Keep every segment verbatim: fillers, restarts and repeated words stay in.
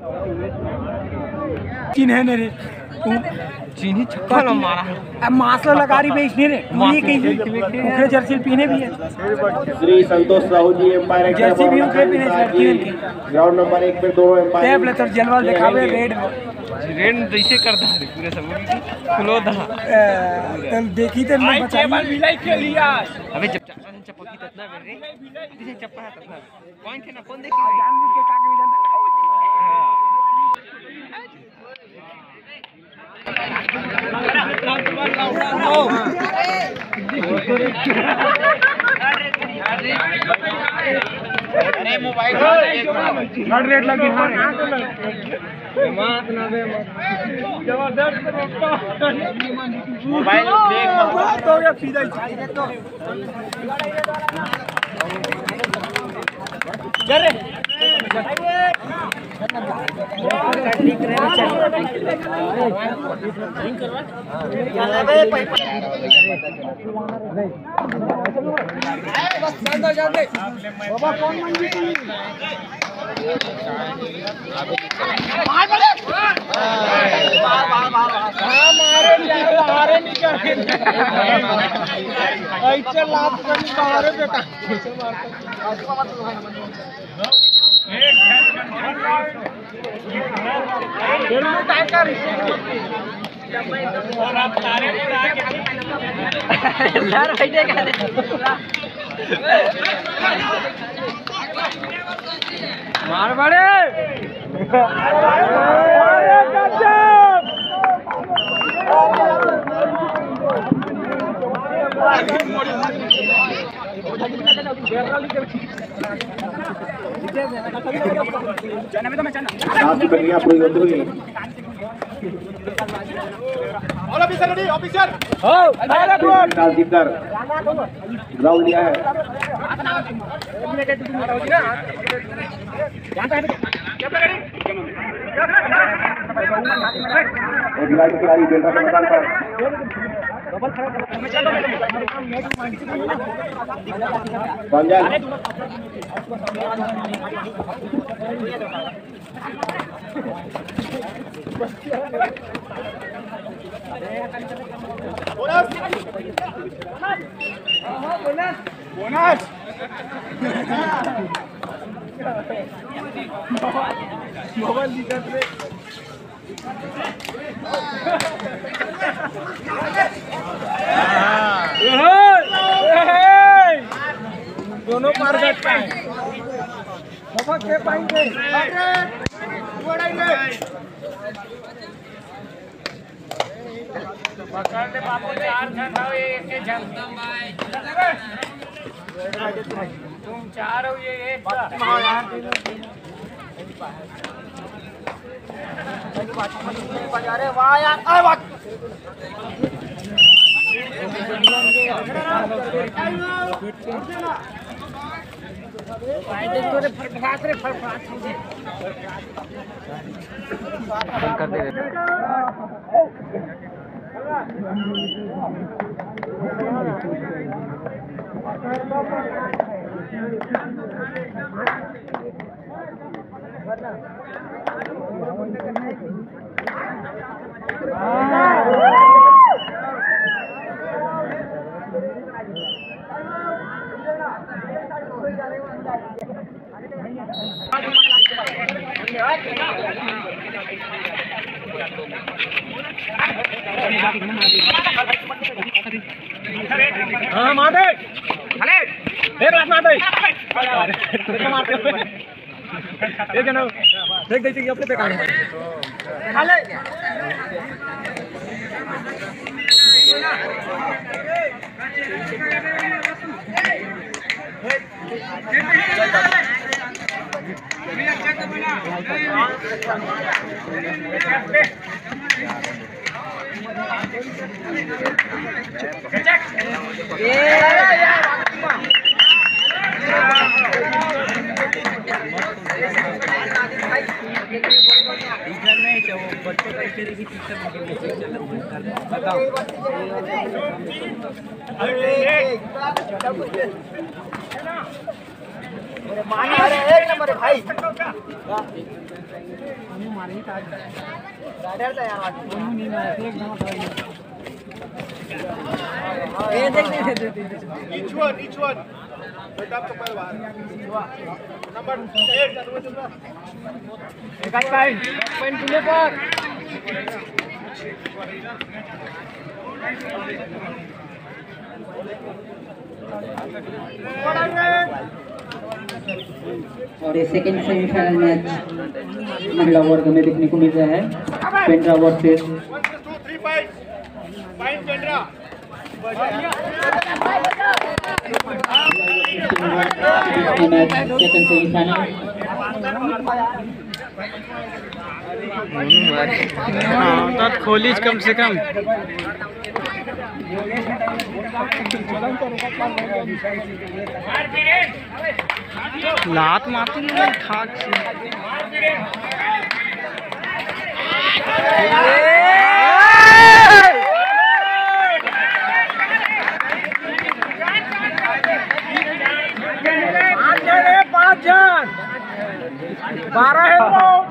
चिन्ह ने रे चीनी छक्का न मारा अब मास्टर लगा रही बेचने रे ये कहीं उखरे जर्सी पीने भी है। श्री संतोष साहू जी एम्पायर जर्सी भी उखरे पीने लड़की की ग्राउंड नंबर एक पे दोनों एम्पायर टेबल तर जनरल दिखावे रेड रेड जैसे करता है पूरे सब खुलो दा तल देखी तो मैं बचा टेबल मिलाई के लिया अबे जब चपकी ततना रे जैसे चप्पा है ततना कौन थे ना कौन देखी जानबूझ के काके भी जानता अरे मोबाइल हर रेट लगी हां मात ना बे जबरदस्त मोबाइल देख मत हो गया सीधा ही तो जरे मार बड़े बनिया पूरी होती हुई ऑफिसर रेडी ऑफिसर जीतकर ग्राउंड लिया है। खिलाड़ी बेल्टा के मैदान पर बोनस मोबाइल दिखा दे दोनों मार सकता है के पाएंगे पकड़ ले बापू चार घंटा एक के जन तुम चार हो ये एक अरे वाह यार अरे वाह थोड़े फड़फड़ाट रे फड़फड़ाट कर दे हाँ माते अरे देख रात माते देखो मारते हो एक जन देख देख ये अपने पे काट हाले एक नंबर भाई Each one, each one. Wait up to Palwan. Number eight. Ikat kain. Kain punya par. और ये सेकेंड सेमीफाइनल मैच महिला वर्ग में देखने को मिल रहा है Pendra versus match second semifinal हाँ खोलीज कम से कम लात मारती नहीं ठाक से पाँच जन बारह है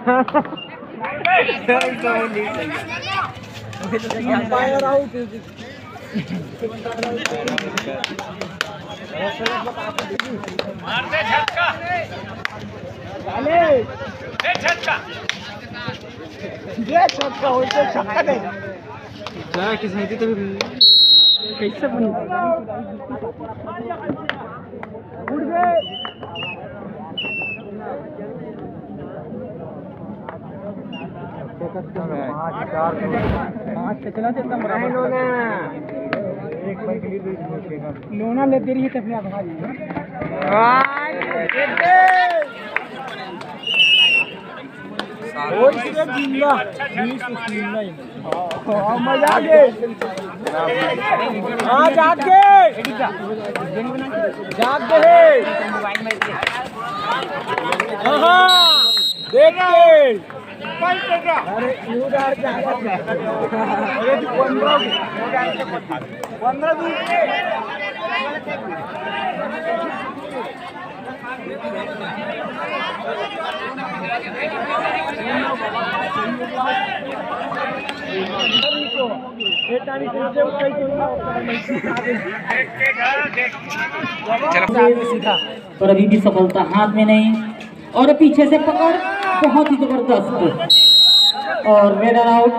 अंपायर आउट मारते झटका चले ए झटका ये झटका होते झटका दे क्या किस नहीं तो कैसे बन उड़ गए पाँच से चला देता लोना एक बार के लिए लोना ले दे रही है तब आप भाई और इसके जिंदा बीस जिंदा ही हां मजा आ गए हां जाग गए जाग गए हां देख के अरे यूदार क्या अरे तू पंद्रह पंद्रह दूर पर अभी भी सफलता हाथ में नहीं और पीछे से पकड़ बहुत ही जबरदस्त और रेड आउट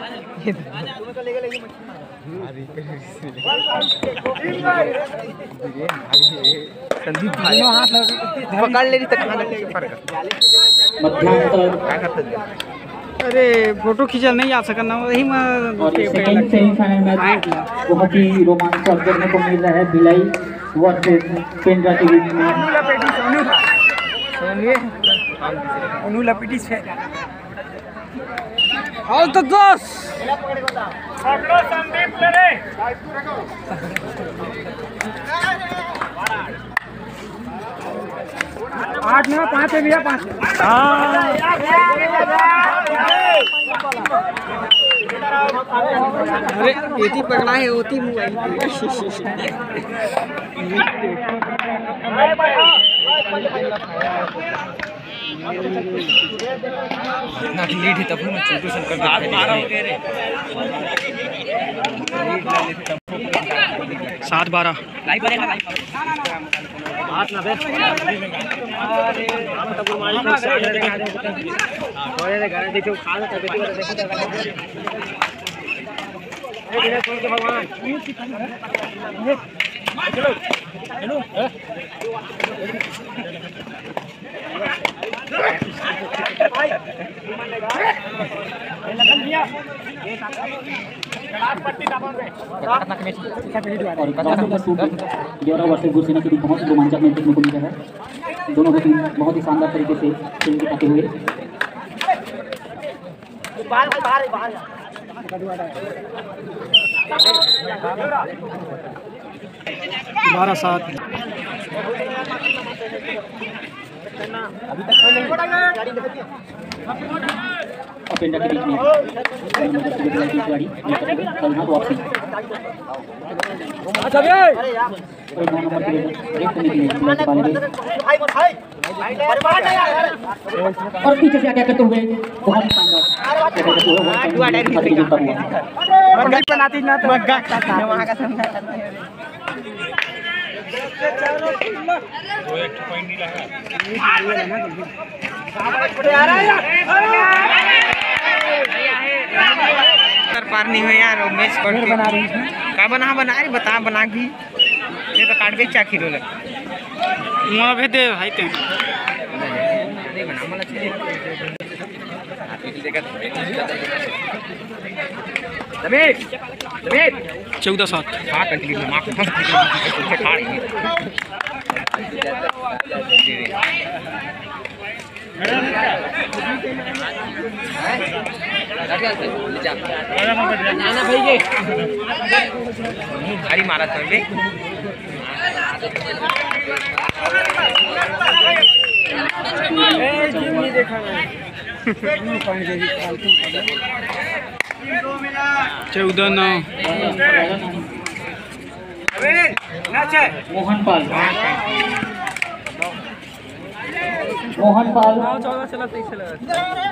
संदीप भाई पकड़ ले रही तक मध्यांतर अरे फोटो खींचा नहीं आ सका ना वही में और सेकंड सेमीफाइनल मैच बहुत ही रोमांचक देखने को मिल रहा है भिलाई वर्सेस पेंड्रा के बीच में उन्होंने लपेटी से और तो दस पकड़ो संदीप ले आठ में पाँच है भैया पाँच अरे एटी पकड़ा है ओती मोबाइल ना लीड है तब मैं छोटू शंकर सात बारह लाइव बनेगा लाइव आठ ना बे अरे हम तो गुरमाली को साथ में दिखा दे थोड़े से घर देखो खा लो तब देखो देखो ए बिना छोड़ के भगवान चलो चलो भाई लगन दिया ये पट्टी दाबन पे और ग्यारह वर्ष गुरसेना के बीच बहुत ही रोमांचक मैच देखने को मिल रहा है दोनों की टीम बहुत ही शानदार तरीके से खेल दिखाते हुए बाहर बाहर बाहर बारह सात अभी तक नहीं पड़ा गाड़ी पेंडा के बीच में खिलाड़ी खतरनाक वापसी अच्छा बे और नौ नंबर के ब्रेक करने के लिए और पीछे से क्या करते हुए बहुत शानदार बनाती ना तो मग्गा खाता वहां का समझा वो एक पॉइंट नहीं लगा आ रहा है यार पार नहीं हुए यार मैच बना रही है का बना बना रही बता बना भी ये तो काट के चा खिलो लग मुआ भे दे भाई ते नहीं बना मला दबेट दबेट चौदह सात हां कंटिन्यू मार फंस के खा रही है भाई के हरी मारा था बे ए जिम नहीं देखा चौदह नौ मोहन पाल मोहन पाल चौदह चला तेईस चला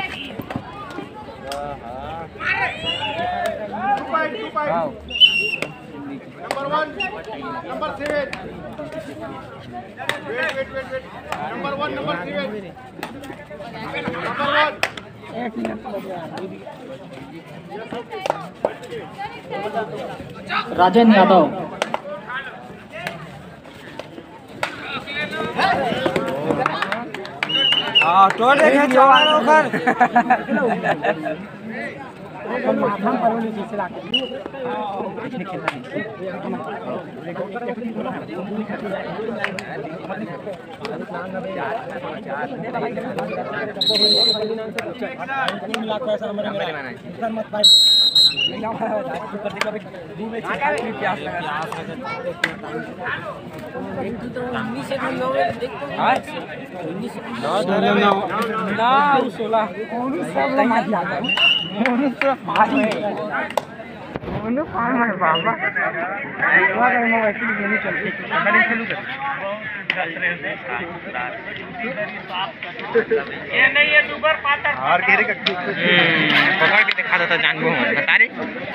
Number one, number seven. Wait, wait, wait, wait. Number one, number seven. Number one. राजन यादव हाँ तो देखे जवानों कर हार के रे पकड़ के दिखा देता जान को बता रे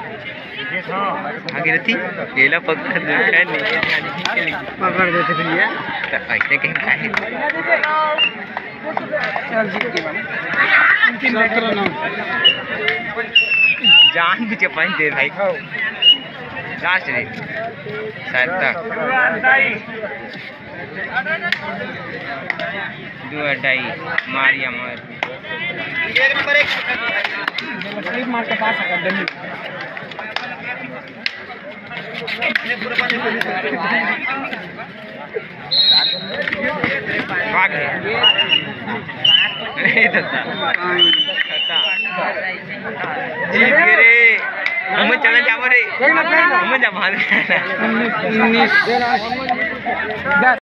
आगे रहती केला पकड़ पकड़ देते फिर ये ऐसे कहीं काहे चल जीत के जान भी चपाई दे भाई खाओ लास्ट रे शायद तक दो अढ़ाई मारिया मार नंबर एक स्लिप मार के पास है डमी भाग रे जीत गए रे हम चला जाओ रे हम जा भाग